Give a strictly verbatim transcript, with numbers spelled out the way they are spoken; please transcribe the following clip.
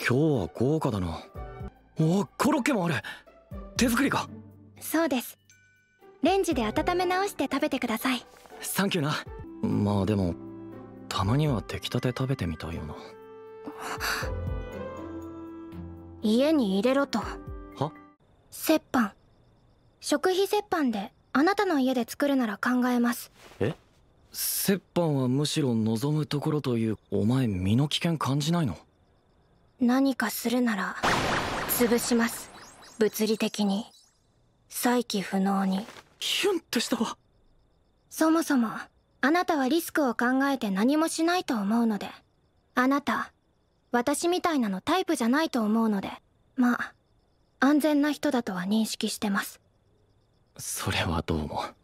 今日は豪華だな。お、コロッケもある。手作りか？ そうです。レンジで温め直して食べてください。 サンキューな。まあでもたまには出来たて食べてみたいよな。 家に入れろと。 は？ 折半。食費折半であなたの家で作るなら考えます。 え？折半はむしろ望むところという。お前身の危険感じないの？ 何かするなら潰します。物理的に、再起不能に。 ヒュンってしたわ。 そもそもあなたはリスクを考えて何もしないと思うので、あなた私みたいなのタイプじゃないと思うので、まあ安全な人だとは認識してます。 それはどうも。